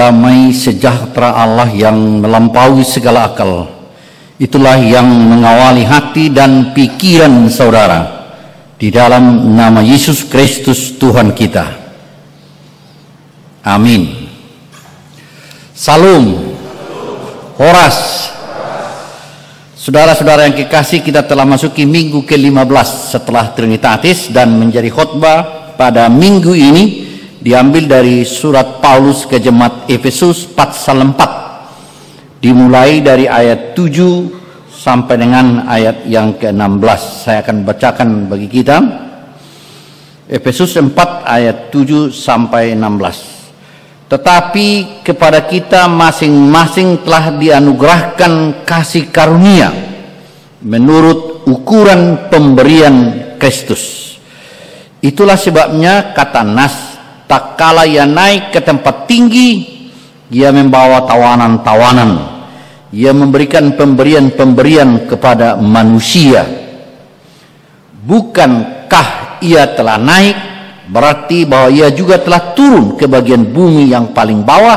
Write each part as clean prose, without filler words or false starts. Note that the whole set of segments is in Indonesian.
damai sejahtera Allah yang melampaui segala akal, itulah yang mengawali hati dan pikiran saudara, di dalam nama Yesus Kristus Tuhan kita. Amin. Salam. Horas. Saudara-saudara yang kekasih, kita telah masuki minggu ke-15 setelah Trinitatis, dan menjadi khotbah pada minggu ini diambil dari surat Paulus ke jemaat Efesus pasal 4, dimulai dari ayat 7 sampai dengan ayat yang ke-16. Saya akan bacakan bagi kita Efesus 4 ayat 7 sampai 16. Tetapi kepada kita masing-masing telah dianugerahkan kasih karunia menurut ukuran pemberian Kristus. Itulah sebabnya kata Nas, tak kala ia naik ke tempat tinggi, ia membawa tawanan-tawanan, ia memberikan pemberian-pemberian kepada manusia. Bukankah ia telah naik, berarti bahwa ia juga telah turun ke bagian bumi yang paling bawah?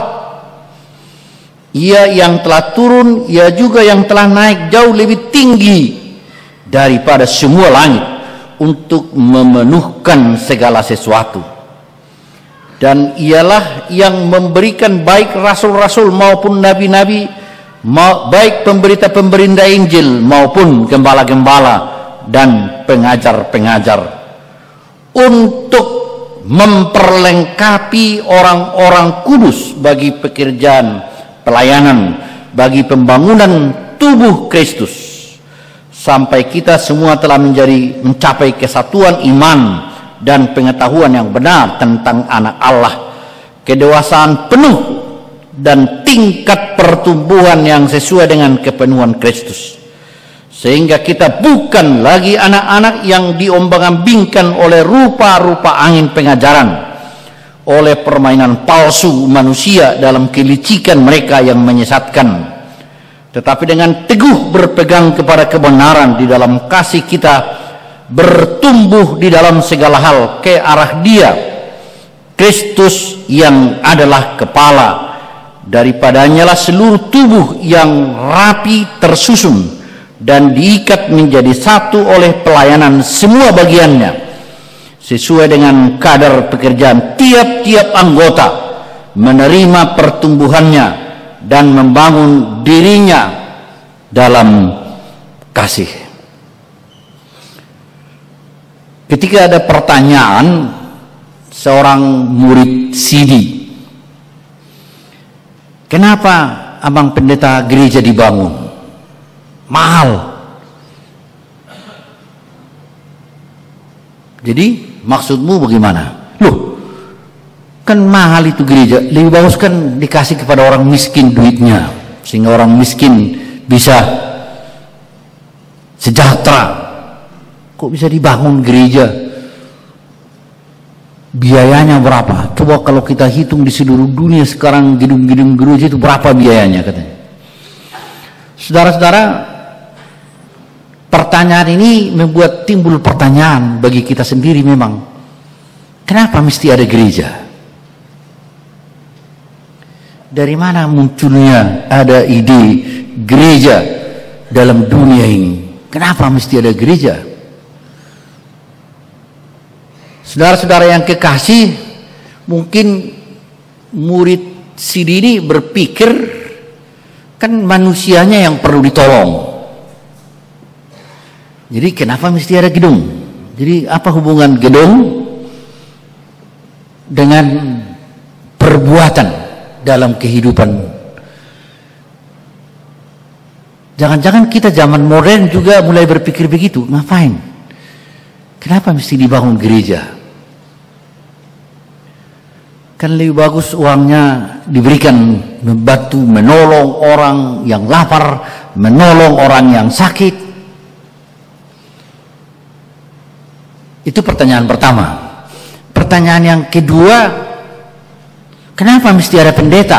Ia yang telah turun, ia juga yang telah naik jauh lebih tinggi daripada semua langit untuk memenuhkan segala sesuatu. Dan ialah yang memberikan baik rasul-rasul maupun nabi-nabi, baik pemberita-pemberita Injil maupun gembala-gembala dan pengajar-pengajar, untuk memperlengkapi orang-orang kudus bagi pekerjaan pelayanan, bagi pembangunan tubuh Kristus, sampai kita semua telah mencapai kesatuan iman dan pengetahuan yang benar tentang anak Allah, kedewasaan penuh dan tingkat pertumbuhan yang sesuai dengan kepenuhan Kristus, sehingga kita bukan lagi anak-anak yang diombang-ambingkan oleh rupa-rupa angin pengajaran, oleh permainan palsu manusia dalam kelicikan mereka yang menyesatkan, tetapi dengan teguh berpegang kepada kebenaran di dalam kasih kita bertumbuh di dalam segala hal ke arah Dia, Kristus, yang adalah kepala. Daripadanya lah seluruh tubuh yang rapi tersusun dan diikat menjadi satu oleh pelayanan semua bagiannya, sesuai dengan kadar pekerjaan tiap-tiap anggota, menerima pertumbuhannya dan membangun dirinya dalam kasih. Ketika ada pertanyaan seorang murid Sidi, kenapa abang pendeta gereja dibangun? Mahal. Jadi maksudmu bagaimana? Loh, kan mahal itu gereja, lebih bagus kan dikasih kepada orang miskin duitnya, sehingga orang miskin bisa sejahtera. Kok bisa dibangun gereja? Biayanya berapa? Coba kalau kita hitung di seluruh dunia sekarang gedung-gedung gereja itu berapa biayanya katanya. Saudara-saudara, pertanyaan ini membuat timbul pertanyaan bagi kita sendiri memang. Kenapa mesti ada gereja? Dari mana munculnya ada ide gereja dalam dunia ini? Kenapa mesti ada gereja? Saudara-saudara yang kekasih, mungkin murid Sidi ini berpikir, kan manusianya yang perlu ditolong. Jadi kenapa mesti ada gedung? Jadi apa hubungan gedung dengan perbuatan dalam kehidupan? Jangan-jangan kita zaman modern juga mulai berpikir begitu. Ngapain? Kenapa mesti dibangun gereja? Kan lebih bagus uangnya diberikan membantu menolong orang yang lapar, menolong orang yang sakit. Itu pertanyaan pertama. Pertanyaan yang kedua, kenapa mesti ada pendeta?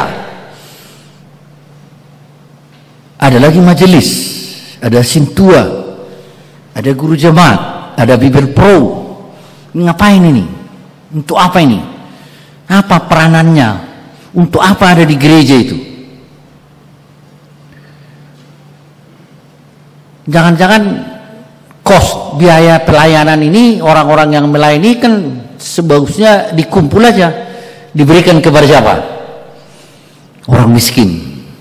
Ada lagi majelis, ada sintua, ada guru jemaat, ada Bible Pro. Ini ngapain ini? Untuk apa ini? Apa peranannya? Untuk apa ada di gereja itu? Jangan-jangan kos biaya pelayanan ini, orang-orang yang melayani kan sebagusnya dikumpul aja, diberikan kepada siapa? Orang miskin.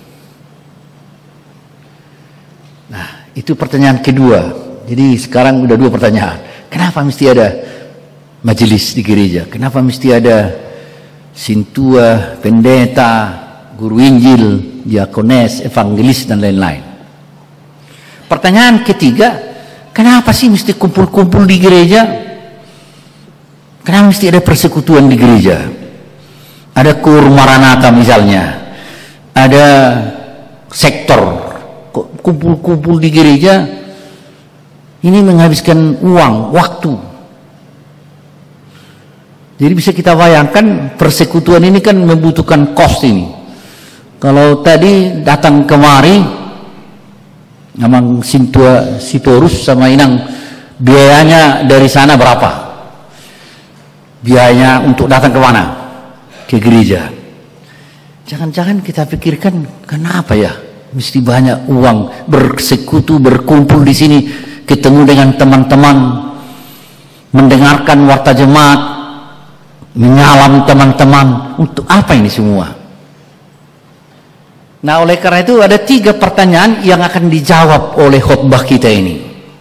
Nah, itu pertanyaan kedua. Jadi sekarang udah 2 pertanyaan. Kenapa mesti ada majelis di gereja? Kenapa mesti ada sintua, pendeta, guru Injil, diakones, evangelis, dan lain-lain? Pertanyaan ketiga, kenapa sih mesti kumpul-kumpul di gereja? Kenapa mesti ada persekutuan di gereja? Ada kur Maranatha misalnya, ada sektor, kumpul-kumpul di gereja, ini menghabiskan uang, waktu. Jadi bisa kita bayangkan persekutuan ini kan membutuhkan kos ini. Kalau tadi datang kemari, Amang Sintua Sitorus sama Inang, biayanya dari sana berapa? Biayanya untuk datang ke mana? Ke gereja. Jangan-jangan kita pikirkan, kenapa ya mesti banyak uang, bersekutu, berkumpul di sini, ketemu dengan teman-teman, mendengarkan warta jemaat, menyalam teman-teman. Untuk apa ini semua? Nah, oleh karena itu ada 3 pertanyaan yang akan dijawab oleh khotbah kita ini.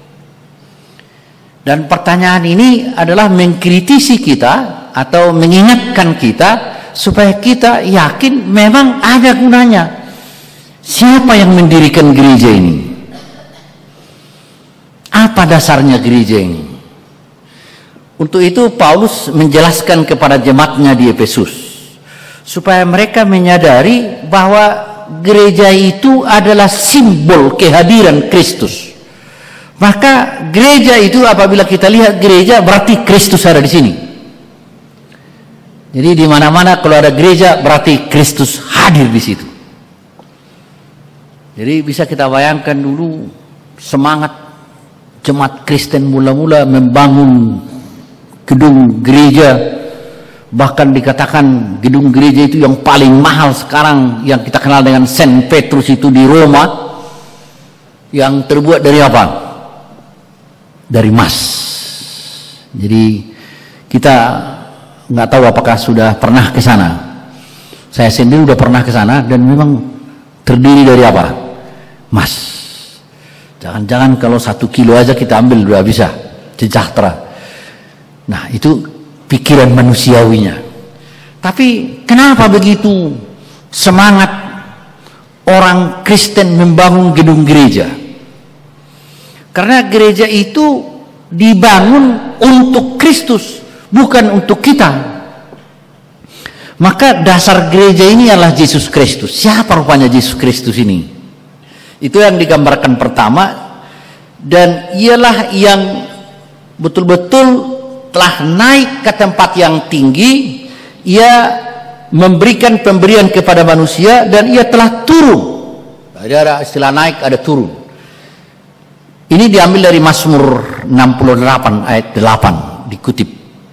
Dan pertanyaan ini adalah mengkritisi kita atau mengingatkan kita supaya kita yakin memang ada gunanya. Siapa yang mendirikan gereja ini? Apa dasarnya gereja ini? Untuk itu Paulus menjelaskan kepada jemaatnya di Efesus supaya mereka menyadari bahwa gereja itu adalah simbol kehadiran Kristus. Maka gereja itu, apabila kita lihat gereja, berarti Kristus ada di sini. Jadi di mana-mana kalau ada gereja berarti Kristus hadir di situ. Jadi bisa kita bayangkan dulu semangat jemaat Kristen mula-mula membangun gedung gereja, bahkan dikatakan gedung gereja itu yang paling mahal sekarang yang kita kenal dengan Saint Petrus itu di Roma, yang terbuat dari apa? Dari emas. Jadi kita nggak tahu apakah sudah pernah ke sana. Saya sendiri udah pernah ke sana dan memang terdiri dari apa? Emas. Jangan-jangan kalau 1 kilo aja kita ambil udah bisa sejahtera. Nah, itu pikiran manusiawinya. Tapi kenapa begitu semangat orang Kristen membangun gedung gereja? Karena gereja itu dibangun untuk Kristus, bukan untuk kita. Maka dasar gereja ini adalah Yesus Kristus. Siapa rupanya Yesus Kristus ini? Itu yang digambarkan pertama, dan ialah yang betul-betul telah naik ke tempat yang tinggi. Ia memberikan pemberian kepada manusia dan ia telah turun. Ada istilah naik, ada turun. Ini diambil dari Mazmur 68 ayat 8 dikutip.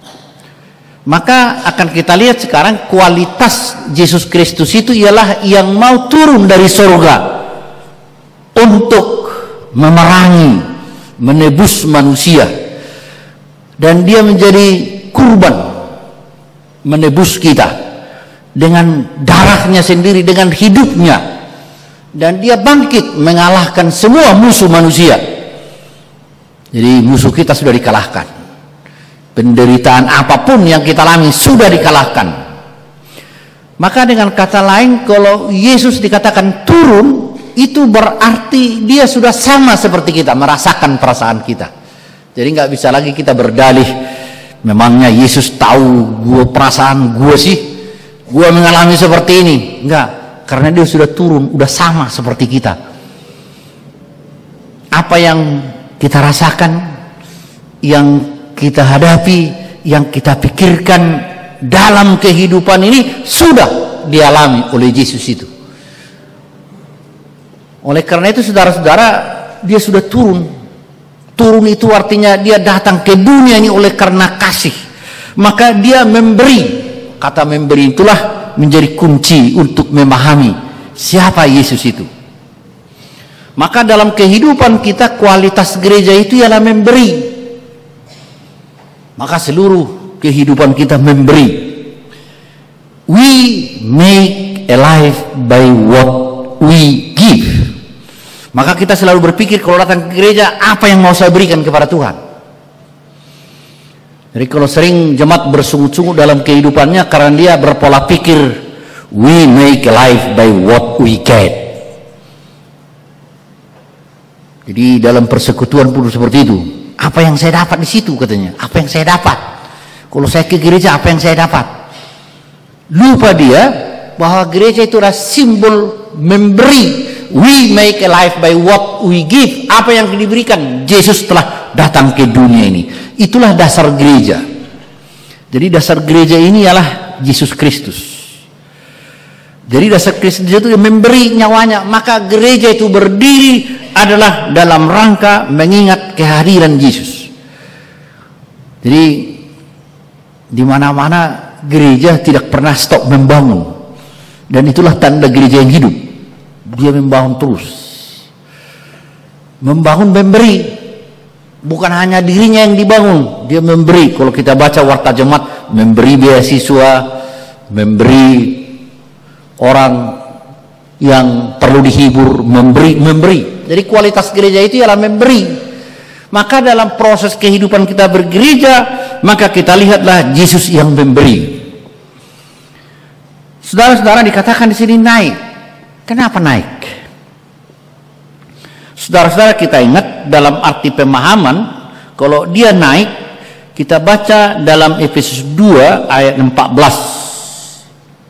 Maka akan kita lihat sekarang kualitas Yesus Kristus itu ialah yang mau turun dari surga untuk memerangi, menebus manusia. Dan dia menjadi kurban menebus kita dengan darahnya sendiri, dengan hidupnya. Dan dia bangkit mengalahkan semua musuh manusia. Jadi musuh kita sudah dikalahkan. Penderitaan apapun yang kita alami sudah dikalahkan. Maka dengan kata lain, kalau Yesus dikatakan turun, itu berarti dia sudah sama seperti kita, merasakan perasaan kita. Jadi nggak bisa lagi kita berdalih, memangnya Yesus tahu perasaan gue sih, gue mengalami seperti ini. Enggak, karena dia sudah turun, udah sama seperti kita. Apa yang kita rasakan, yang kita hadapi, yang kita pikirkan dalam kehidupan ini sudah dialami oleh Yesus itu. Oleh karena itu saudara-saudara, dia sudah turun. Turun itu artinya dia datang ke dunia ini oleh karena kasih. Maka dia memberi. Kata memberi itulah menjadi kunci untuk memahami siapa Yesus itu. Maka dalam kehidupan kita kualitas gereja itu ialah memberi. Maka seluruh kehidupan kita memberi. We make alive by what we give. Maka kita selalu berpikir kalau datang ke gereja, apa yang mau saya berikan kepada Tuhan. Jadi kalau sering jemaat bersungut-sungut dalam kehidupannya karena dia berpola pikir, we make alive by what we get. Jadi dalam persekutuan pun seperti itu. Apa yang saya dapat di situ katanya? Apa yang saya dapat? Kalau saya ke gereja, apa yang saya dapat? Lupa dia bahwa gereja itu adalah simbol memberi. We make alive by what we give. Apa yang diberikan? Yesus telah datang ke dunia ini. Itulah dasar gereja. Jadi dasar gereja ini ialah Yesus Kristus. Jadi dasar Kristus itu memberi nyawanya. Maka gereja itu berdiri adalah dalam rangka mengingat kehadiran Yesus. Jadi di mana-mana gereja tidak pernah stop membangun. Dan itulah tanda gereja yang hidup. Dia membangun terus. Membangun memberi. Bukan hanya dirinya yang dibangun, dia memberi. Kalau kita baca warta jemaat, memberi beasiswa, memberi orang yang perlu dihibur, memberi. Jadi kualitas gereja itu ialah memberi. Maka dalam proses kehidupan kita bergereja, maka kita lihatlah Yesus yang memberi. Saudara-saudara, dikatakan di sini naik. Kenapa naik? Saudara-saudara, kita ingat dalam arti pemahaman, kalau dia naik, kita baca dalam Efesus 2 ayat 14.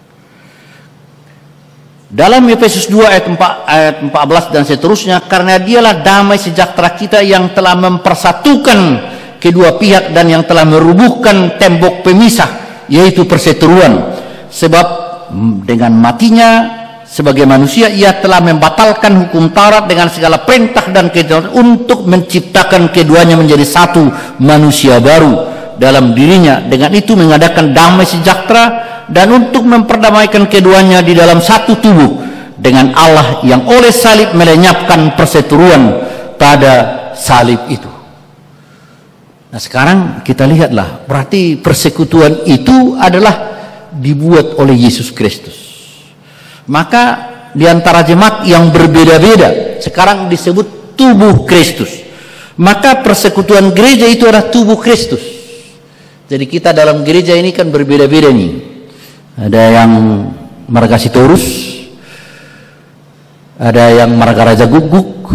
Dalam Efesus 2 ayat 14 dan seterusnya, karena dialah damai sejahtera kita yang telah mempersatukan kedua pihak dan yang telah merubuhkan tembok pemisah, yaitu perseteruan. Sebab dengan matinya sebagai manusia, ia telah membatalkan hukum Taurat dengan segala perintah dan ketentuan untuk menciptakan keduanya menjadi satu manusia baru dalam dirinya. Dengan itu mengadakan damai sejahtera dan untuk memperdamaikan keduanya di dalam satu tubuh dengan Allah yang oleh salib melenyapkan perseteruan pada salib itu. Nah sekarang kita lihatlah, berarti persekutuan itu adalah dibuat oleh Yesus Kristus. Maka di antara jemaat yang berbeda-beda sekarang disebut tubuh Kristus. Maka persekutuan gereja itu adalah tubuh Kristus. Jadi kita dalam gereja ini kan berbeda-beda nih. Ada yang marga Sitorus, ada yang marga Raja Guguk,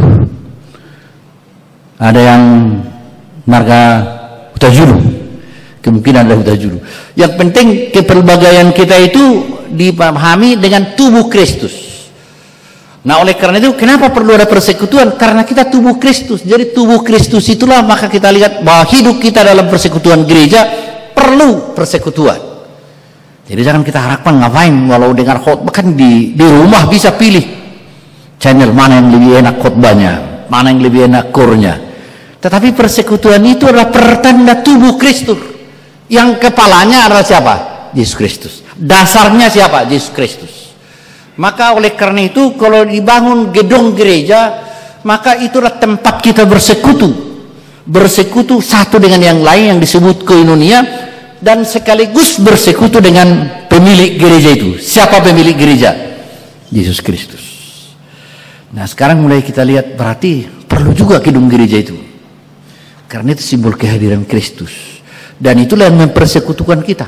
ada yang marga Hutajulu. Kemungkinan ada Hutajulu. Yang penting kepelbagaian kita itu dipahami dengan tubuh Kristus. Nah oleh karena itu kenapa perlu ada persekutuan? Karena kita tubuh Kristus. Jadi tubuh Kristus itulah, maka kita lihat bahwa hidup kita dalam persekutuan gereja perlu persekutuan. Jadi jangan kita harapkan ngapain walau dengar khotbah, kan di rumah bisa pilih channel mana yang lebih enak khotbahnya, mana yang lebih enak kurnya. Tetapi persekutuan itu adalah pertanda tubuh Kristus. Yang kepalanya adalah siapa? Yesus Kristus. Dasarnya siapa? Yesus Kristus. Maka oleh karena itu kalau dibangun gedung gereja, maka itulah tempat kita bersekutu. Bersekutu satu dengan yang lain yang disebut koinonia, dan sekaligus bersekutu dengan pemilik gereja itu. Siapa pemilik gereja? Yesus Kristus. Nah sekarang mulai kita lihat, berarti perlu juga gedung gereja itu. Karena itu simbol kehadiran Kristus. Dan itulah yang mempersekutukan kita.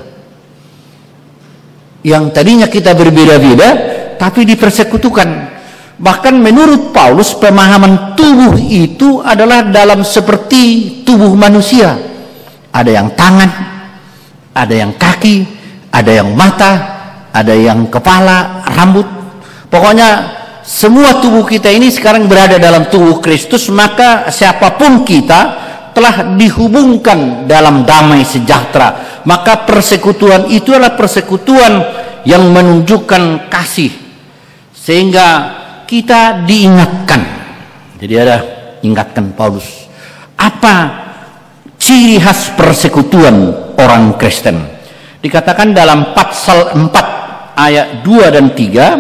Yang tadinya kita berbeda-beda, tapi dipersekutukan. Bahkan menurut Paulus, pemahaman tubuh itu adalah dalam seperti tubuh manusia. Ada yang tangan, ada yang kaki, ada yang mata, ada yang kepala, rambut. Pokoknya semua tubuh kita ini sekarang berada dalam tubuh Kristus. Maka siapapun kita telah dihubungkan dalam damai sejahtera. Maka persekutuan itu adalah persekutuan yang menunjukkan kasih, sehingga kita diingatkan. Jadi ada ingatkan Paulus, apa ciri khas persekutuan orang Kristen. Dikatakan dalam pasal 4 ayat 2 dan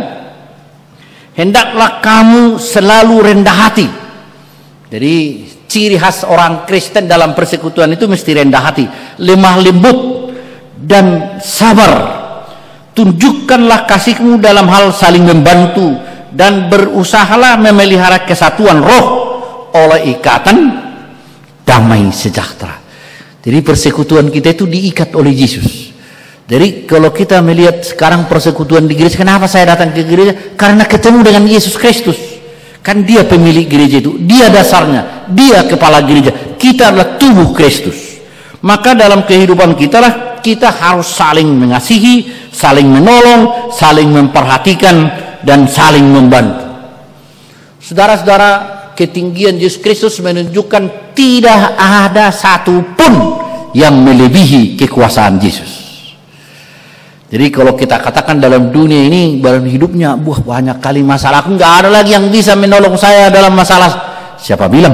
3, hendaklah kamu selalu rendah hati. Jadi ciri khas orang Kristen dalam persekutuan itu mesti rendah hati, lemah lembut dan sabar. Tunjukkanlah kasihmu dalam hal saling membantu dan berusahalah memelihara kesatuan roh oleh ikatan damai sejahtera. Jadi persekutuan kita itu diikat oleh Yesus. Jadi kalau kita melihat sekarang persekutuan di gereja, kenapa saya datang ke gereja? Karena ketemu dengan Yesus Kristus. Kan dia pemilik gereja itu, dia dasarnya, dia kepala gereja. Kita adalah tubuh Kristus. Maka dalam kehidupan kita lah, kita harus saling mengasihi, saling menolong, saling memperhatikan, dan saling membantu. Saudara-saudara, ketinggian Yesus Kristus menunjukkan tidak ada satupun yang melebihi kekuasaan Yesus. Jadi kalau kita katakan dalam dunia ini, dalam hidupnya, banyak kali masalah, nggak ada lagi yang bisa menolong saya dalam masalah. Siapa bilang?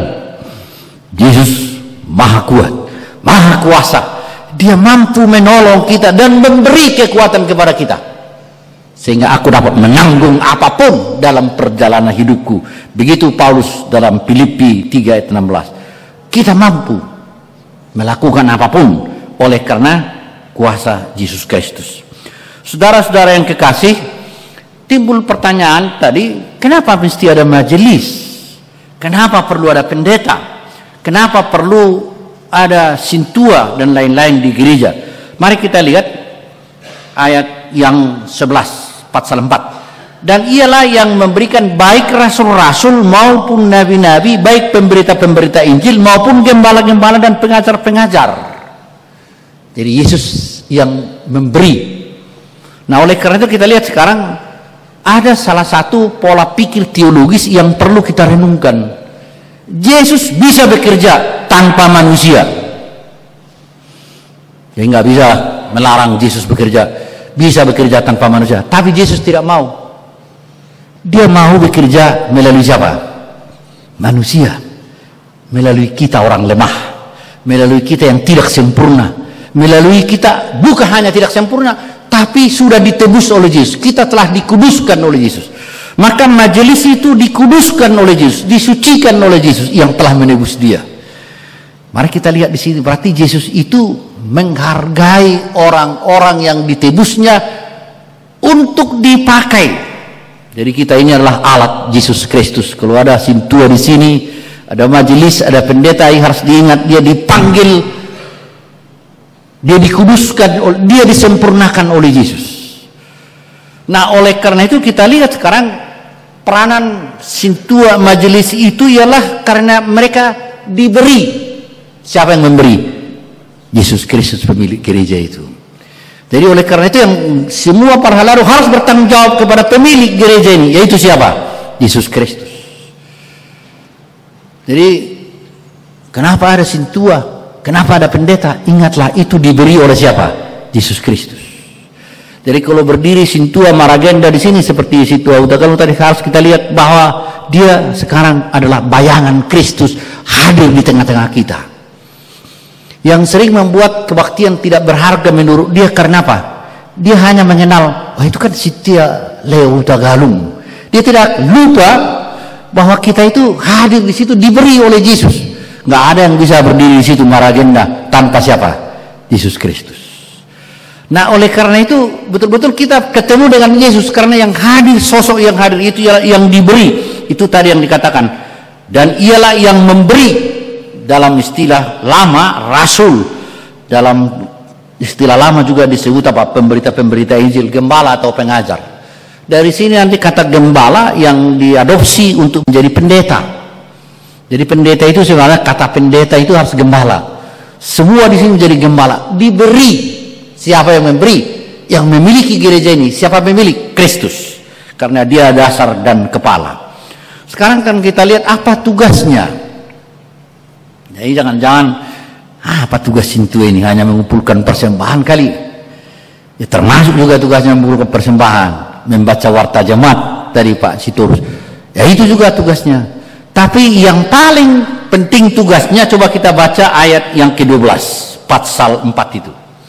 Yesus maha kuat, maha kuasa. Dia mampu menolong kita dan memberi kekuatan kepada kita, sehingga aku dapat menanggung apapun dalam perjalanan hidupku. Begitu Paulus dalam Filipi 3 ayat 16. Kita mampu melakukan apapun oleh karena kuasa Yesus Kristus. Saudara-saudara yang kekasih, timbul pertanyaan tadi, kenapa mesti ada majelis? Kenapa perlu ada pendeta? Kenapa perlu ada sintua dan lain-lain di gereja? Mari kita lihat ayat yang 11, pasal 4. Dan ialah yang memberikan baik rasul-rasul maupun nabi-nabi, baik pemberita-pemberita Injil maupun gembala-gembala dan pengajar-pengajar. Jadi Yesus yang memberi. Nah, oleh karena itu kita lihat sekarang ada salah satu pola pikir teologis yang perlu kita renungkan. Yesus bisa bekerja tanpa manusia. Jadi nggak bisa melarang Yesus bekerja, bisa bekerja tanpa manusia. Tapi Yesus tidak mau. Dia mau bekerja melalui siapa? Manusia. Melalui kita orang lemah, melalui kita yang tidak sempurna, melalui kita bukan hanya tidak sempurna, tapi sudah ditebus oleh Yesus. Kita telah dikuduskan oleh Yesus. Maka majelis itu dikuduskan oleh Yesus, disucikan oleh Yesus yang telah menebus dia. Mari kita lihat di sini, berarti Yesus itu menghargai orang-orang yang ditebusnya untuk dipakai. Jadi kita ini adalah alat Yesus Kristus. Kalau ada sintua di sini, ada majelis, ada pendeta, yang harus diingat dia dipanggil, dia dikuduskan, dia disempurnakan oleh Yesus. Nah, oleh karena itu kita lihat sekarang peranan sintua majelis itu ialah karena mereka diberi. Siapa yang memberi? Yesus Kristus, pemilik gereja itu. Jadi oleh karena itu yang semua para halaru harus bertanggung jawab kepada pemilik gereja ini, yaitu siapa? Yesus Kristus. Jadi kenapa ada sintua? Kenapa ada pendeta? Ingatlah, itu diberi oleh siapa? Yesus Kristus. Jadi kalau berdiri sintua maragenda di sini seperti sintua Utagalu tadi, harus kita lihat bahwa dia sekarang adalah bayangan Kristus hadir di tengah-tengah kita. Yang sering membuat kebaktian tidak berharga menurut dia karena apa? Dia hanya mengenal, itu kan Sintia Leo Utagalung. Dia tidak lupa bahwa kita itu hadir di situ diberi oleh Yesus. Nggak ada yang bisa berdiri di situ maragenda tanpa siapa? Yesus Kristus. Nah, oleh karena itu betul-betul kita ketemu dengan Yesus karena yang hadir, sosok yang hadir itu yang diberi. Itu tadi yang dikatakan. Dan ialah yang memberi. Dalam istilah lama rasul, dalam istilah lama juga disebut apa? Pemberita-pemberita Injil, gembala atau pengajar. Dari sini nanti kata gembala yang diadopsi untuk menjadi pendeta. Jadi pendeta itu sebenarnya kata pendeta itu harus gembala. Semua di sini menjadi gembala. Diberi. Siapa yang memberi? Yang memiliki gereja ini. Siapa pemilik? Kristus. Karena dia dasar dan kepala. Sekarang kan kita lihat apa tugasnya. Jadi jangan-jangan apa tugas sintua ini? Hanya mengumpulkan persembahan kali. Ya, termasuk juga tugasnya mengumpulkan persembahan, membaca warta jemaat dari Pak Sitorus. Ya itu juga tugasnya. Tapi yang paling penting tugasnya, coba kita baca ayat yang ke-12 pasal 4 itu.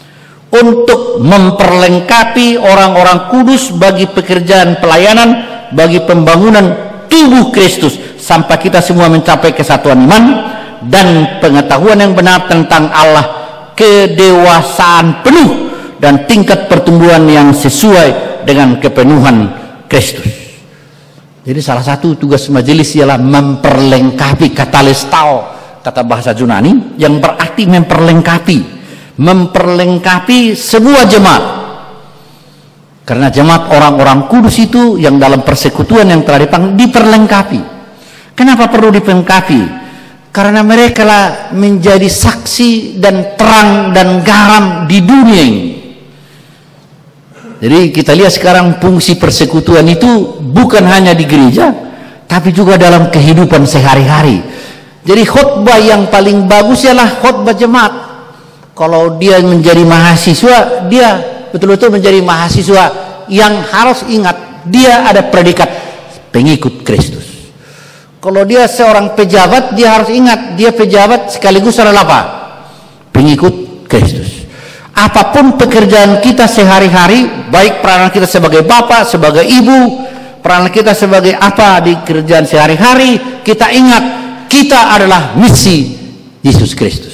untuk memperlengkapi orang-orang kudus bagi pekerjaan pelayanan, bagi pembangunan tubuh Kristus, sampai kita semua mencapai kesatuan iman dan pengetahuan yang benar tentang Allah, kedewasaan penuh dan tingkat pertumbuhan yang sesuai dengan kepenuhan Kristus. Jadi salah satu tugas majelis ialah memperlengkapi, katalestao, kata bahasa Yunani, yang berarti memperlengkapi sebuah jemaat. Karena jemaat orang-orang kudus itu yang dalam persekutuan yang telah diperlengkapi. Kenapa perlu diperlengkapi? Karena mereka lah menjadi saksi dan terang dan garam di dunia ini. Jadi kita lihat sekarang fungsi persekutuan itu bukan hanya di gereja, tapi juga dalam kehidupan sehari-hari. Jadi khotbah yang paling bagus ialah khotbah jemaat. Kalau dia menjadi mahasiswa, dia betul-betul menjadi mahasiswa yang harus ingat dia ada predikat pengikut Kristus. Kalau dia seorang pejabat, dia harus ingat dia pejabat sekaligus adalah apa? Pengikut Kristus. Apapun pekerjaan kita sehari-hari, baik peranan kita sebagai bapak, sebagai ibu, peranan kita sebagai apa di kerjaan sehari-hari, kita ingat kita adalah misi Yesus Kristus.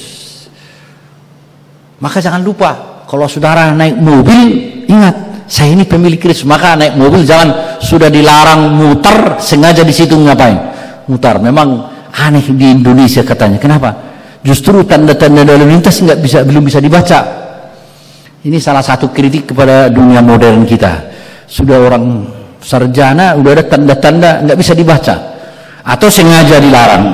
Maka jangan lupa, kalau saudara naik mobil, ingat saya ini pemilik Kristus. Maka naik mobil jangan sudah dilarang muter, sengaja di situ ngapain? Mutar. Memang aneh di Indonesia katanya. Kenapa? Justru tanda-tanda lalu lintas belum bisa dibaca. Ini salah satu kritik kepada dunia modern kita. Sudah orang sarjana, udah ada tanda-tanda nggak bisa dibaca, atau sengaja dilarang,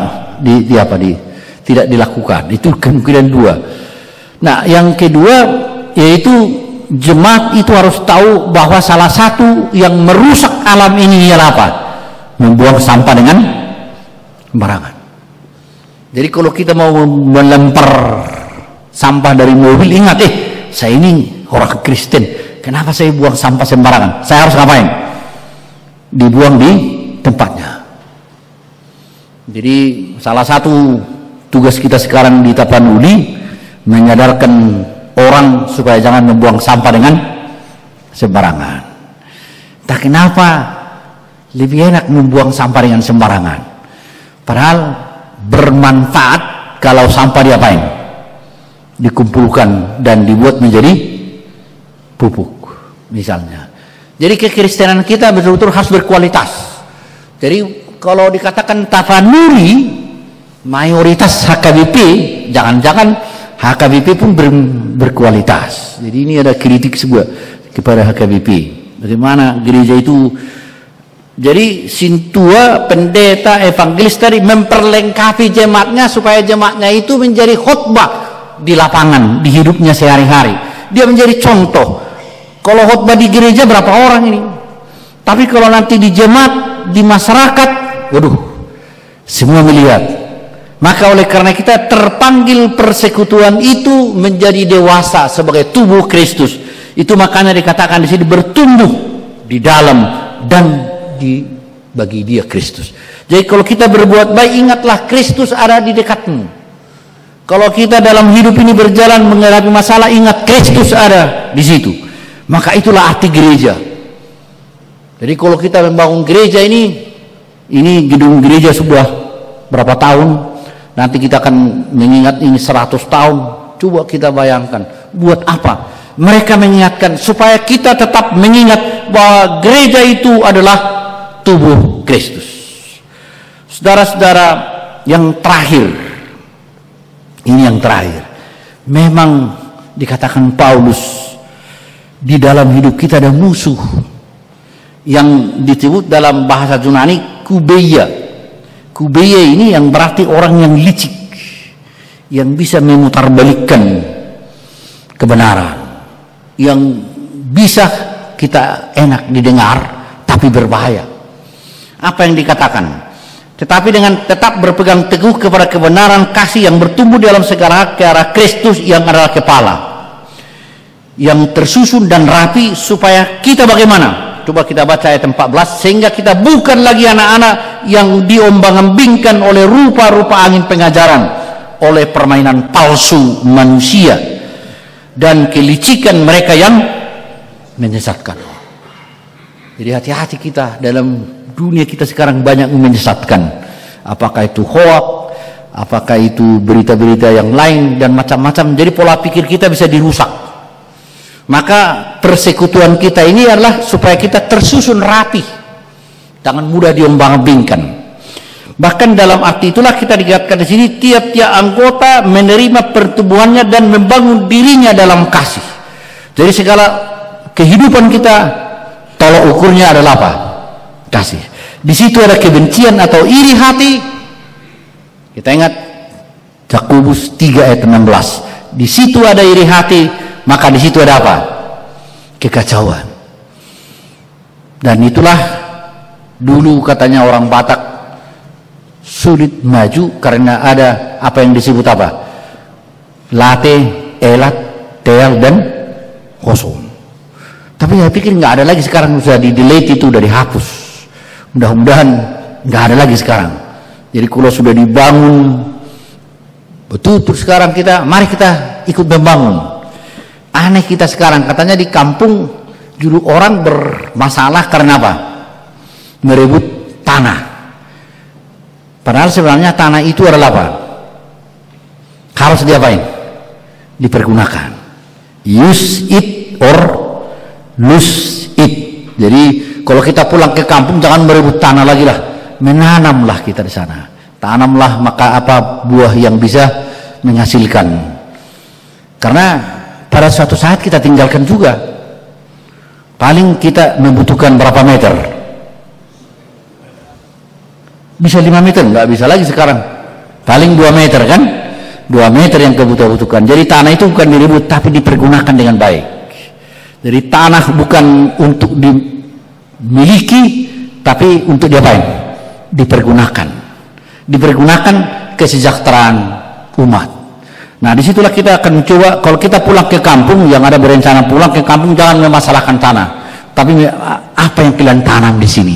tidak dilakukan. Itu kemungkinan dua. Nah, yang kedua yaitu jemaat itu harus tahu bahwa salah satu yang merusak alam ini ialah apa? Membuang sampah dengan sembarangan. Jadi kalau kita mau melempar sampah dari mobil, ingat saya ini orang Kristen, kenapa saya buang sampah sembarangan? Saya harus ngapain? Dibuang di tempatnya. Jadi salah satu tugas kita sekarang di Tapanuli menyadarkan orang supaya jangan membuang sampah dengan sembarangan. Tak kenapa lebih enak membuang sampah dengan sembarangan. Padahal bermanfaat kalau sampah diapain? Dikumpulkan dan dibuat menjadi pupuk misalnya. Jadi kekristenan kita betul-betul harus berkualitas. Jadi kalau dikatakan Tapanuli mayoritas HKBP, jangan-jangan HKBP pun berkualitas. Jadi ini ada kritik sebuah kepada HKBP. Bagaimana gereja itu? Jadi sintua, pendeta, evangelis tadi memperlengkapi jemaatnya supaya jemaatnya itu menjadi khotbah di lapangan, di hidupnya sehari-hari. Dia menjadi contoh. Kalau khotbah di gereja berapa orang ini? Tapi kalau nanti di jemaat, di masyarakat, waduh, semua melihat. Maka oleh karena kita terpanggil persekutuan itu menjadi dewasa sebagai tubuh Kristus. Itu makanya dikatakan di sini bertumbuh di dalam dan bagi dia Kristus. Jadi kalau kita berbuat baik, ingatlah Kristus ada di dekatmu. Kalau kita dalam hidup ini berjalan menghadapi masalah, ingat Kristus ada di situ. Maka itulah arti gereja. Jadi kalau kita membangun gereja ini gedung gereja sudah berapa tahun, nanti kita akan mengingat ini 100 tahun. Coba kita bayangkan, buat apa? Mereka mengingatkan supaya kita tetap mengingat bahwa gereja itu adalah tubuh Kristus. Saudara-saudara, yang terakhir, ini yang terakhir. Memang dikatakan Paulus, di dalam hidup kita ada musuh yang disebut dalam bahasa Yunani kubeia. Kubeia ini yang berarti orang yang licik, yang bisa memutarbalikkan kebenaran, yang bisa kita enak didengar tapi berbahaya. Apa yang dikatakan? Tetapi dengan tetap berpegang teguh kepada kebenaran kasih yang bertumbuh dalam segala hak ke arah Kristus yang adalah kepala, yang tersusun dan rapi, supaya kita bagaimana? Coba kita baca ayat 14. Sehingga kita bukan lagi anak-anak yang diombang-ambingkan oleh rupa-rupa angin pengajaran, oleh permainan palsu manusia, dan kelicikan mereka yang menyesatkan. Jadi hati-hati kita dalam dunia kita sekarang banyak menyesatkan. Apakah itu hoax, apakah itu berita-berita yang lain dan macam-macam. Jadi pola pikir kita bisa dirusak. Maka persekutuan kita ini adalah supaya kita tersusun rapi, jangan mudah diombang-ambingkan. Bahkan dalam arti itulah kita dikatakan di sini tiap-tiap anggota menerima pertumbuhannya dan membangun dirinya dalam kasih. Jadi segala kehidupan kita tolok ukurnya adalah apa? Kasih. Di situ ada kebencian atau iri hati. Kita ingat Yakobus 3 ayat 16. Di situ ada iri hati, maka di situ ada apa? Kekacauan. Dan itulah dulu katanya orang Batak sulit maju karena ada apa yang disebut apa? Late, elat, tel, dan kosong. Tapi saya pikir nggak ada lagi sekarang, sudah di-delete itu, udah dihapus. Mudah-mudahan nggak ada lagi sekarang. Jadi kalau sudah dibangun betul sekarang mari kita ikut membangun. Aneh kita sekarang, katanya di kampung dulu orang bermasalah karena apa? Merebut tanah. Padahal sebenarnya tanah itu adalah apa? Harus diapain? Dipergunakan. Use it or lose it. Jadi kalau kita pulang ke kampung jangan merebut tanah lagi lah, menanamlah kita di sana. Tanamlah, maka apa buah yang bisa menghasilkan. Karena pada suatu saat kita tinggalkan juga. Paling kita membutuhkan berapa meter? Bisa 5 meter, nggak bisa lagi sekarang. Paling 2 meter kan? 2 meter yang kebutuhan. Jadi tanah itu bukan direbut tapi dipergunakan dengan baik. Jadi tanah bukan untuk dimiliki, tapi untuk diapain? Dipergunakan. Dipergunakan kesejahteraan umat. Nah disitulah kita akan mencoba, kalau kita pulang ke kampung, yang ada berencana pulang ke kampung jangan memasalahkan tanah, tapi apa yang kalian tanam di sini?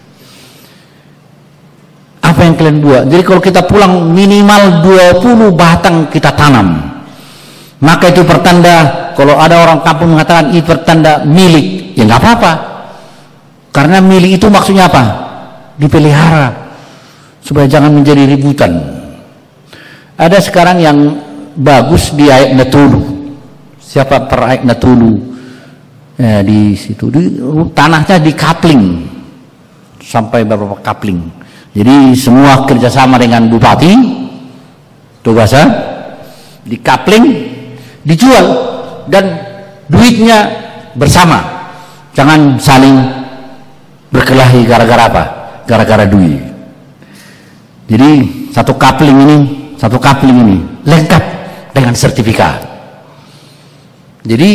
Apa yang kalian buat? Jadi kalau kita pulang minimal 20 batang kita tanam. Maka itu pertanda, kalau ada orang kampung mengatakan itu pertanda milik, ya nggak apa-apa. Karena milik itu maksudnya apa? Dipelihara, supaya jangan menjadi ributan. Ada sekarang yang bagus di Aik Natulu. Siapa per Aik Natulu? Di situ, tanahnya di coupling, sampai beberapa coupling. Jadi semua kerjasama dengan bupati, Tugasa, di coupling, dijual dan duitnya bersama, jangan saling berkelahi gara-gara apa? Gara-gara duit. Jadi satu coupling ini lengkap dengan sertifikat. Jadi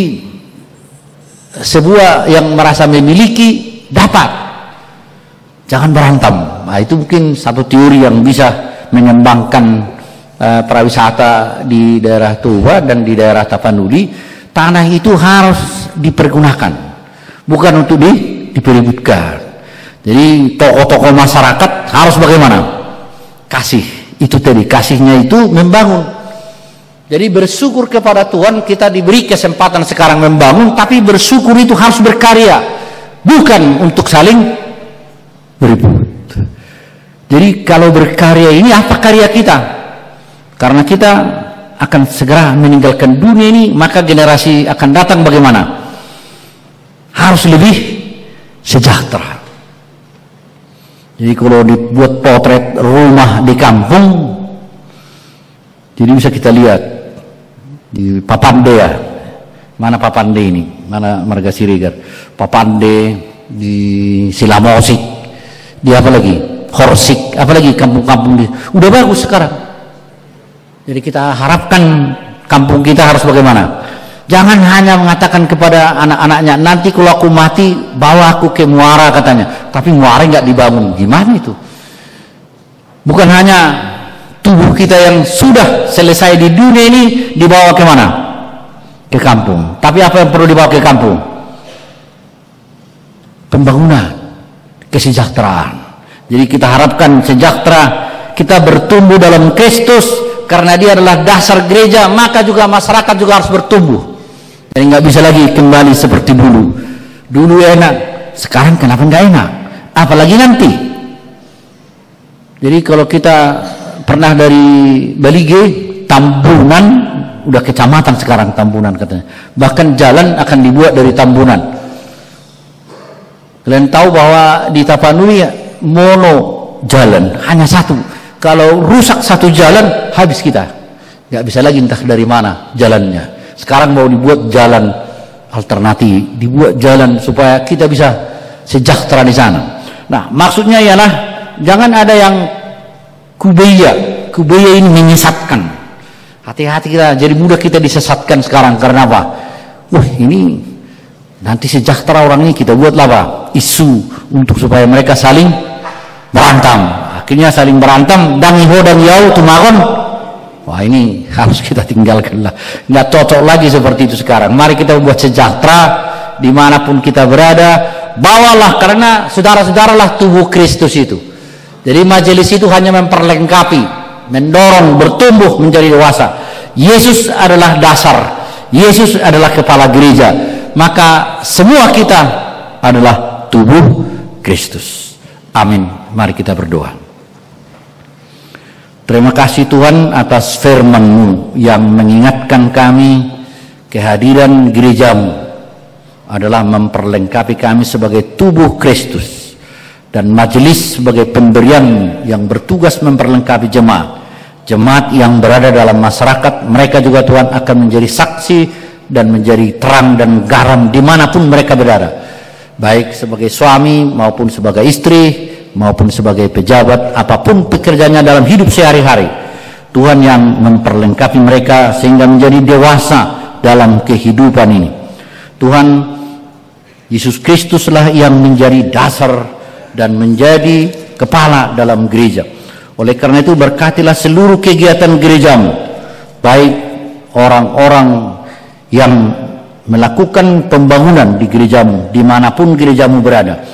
sebuah yang merasa memiliki dapat, jangan berantem. Nah, itu mungkin satu teori yang bisa mengembangkan pariwisata di daerah Toba dan di daerah Tapanuli. Tanah itu harus dipergunakan, bukan untuk diperebutkan. Jadi tokoh-tokoh masyarakat harus bagaimana? Kasih. Itu tadi, kasihnya itu membangun. Jadi bersyukur kepada Tuhan kita diberi kesempatan sekarang membangun, tapi bersyukur itu harus berkarya, bukan untuk saling berebut. Jadi kalau berkarya ini apa karya kita? Karena kita akan segera meninggalkan dunia ini, maka generasi akan datang bagaimana? Harus lebih sejahtera. Jadi kalau dibuat potret rumah di kampung, jadi bisa kita lihat di Papande ya. Mana Papande ini? Mana Marga Siregar? Papande, di Silamosik, di apa lagi? Horsik, apa lagi kampung-kampung udah bagus sekarang. Jadi kita harapkan kampung kita harus bagaimana? Jangan hanya mengatakan kepada anak-anaknya, nanti kalau aku mati bawa aku ke Muara katanya, tapi Muara nggak dibangun. Gimana itu? Bukan hanya tubuh kita yang sudah selesai di dunia ini dibawa ke mana? Ke kampung. Tapi apa yang perlu dibawa ke kampung? Pembangunan, kesejahteraan. Jadi kita harapkan sejahtera, kita bertumbuh dalam Kristus. Karena dia adalah dasar gereja, maka juga masyarakat juga harus bertumbuh. Jadi nggak bisa lagi kembali seperti dulu. Dulu enak, sekarang kenapa nggak enak? Apalagi nanti. Jadi kalau kita pernah dari Balige, Tambunan, udah kecamatan sekarang Tambunan katanya. Bahkan jalan akan dibuat dari Tambunan. Kalian tahu bahwa di Tapanuli ya, mono jalan, hanya satu. Kalau rusak satu jalan, habis kita. Nggak bisa lagi entah dari mana jalannya. Sekarang mau dibuat jalan alternatif, dibuat jalan supaya kita bisa sejahtera di sana. Nah, maksudnya ialah jangan ada yang kubaya ini menyesatkan. Hati-hati kita, jadi mudah kita disesatkan sekarang. Karena apa? Wah, ini nanti sejahtera orang ini, kita buatlah apa? Isu untuk supaya mereka saling berantem. Akhirnya saling berantem, dan iho dan yau tumaron. Wah, ini harus kita tinggalkan lah. Nggak cocok lagi seperti itu sekarang. Mari kita buat sejahtera dimanapun kita berada. Bawalah, karena saudara-saudaralah tubuh Kristus itu. Jadi majelis itu hanya memperlengkapi, mendorong, bertumbuh menjadi dewasa. Yesus adalah dasar. Yesus adalah kepala gereja. Maka semua kita adalah tubuh Kristus. Amin. Mari kita berdoa. Terima kasih Tuhan atas firman-Mu yang mengingatkan kami kehadiran gereja-Mu adalah memperlengkapi kami sebagai tubuh Kristus, dan majelis sebagai pemberian yang bertugas memperlengkapi jemaat. Jemaat yang berada dalam masyarakat, mereka juga Tuhan akan menjadi saksi dan menjadi terang dan garam dimanapun mereka berada, baik sebagai suami maupun sebagai istri maupun sebagai pejabat, apapun pekerjaannya dalam hidup sehari-hari. Tuhan yang memperlengkapi mereka sehingga menjadi dewasa dalam kehidupan ini. Tuhan Yesus Kristuslah yang menjadi dasar dan menjadi kepala dalam gereja. Oleh karena itu berkatilah seluruh kegiatan gereja-Mu, baik orang-orang yang melakukan pembangunan di gereja-Mu dimanapun gereja-Mu berada.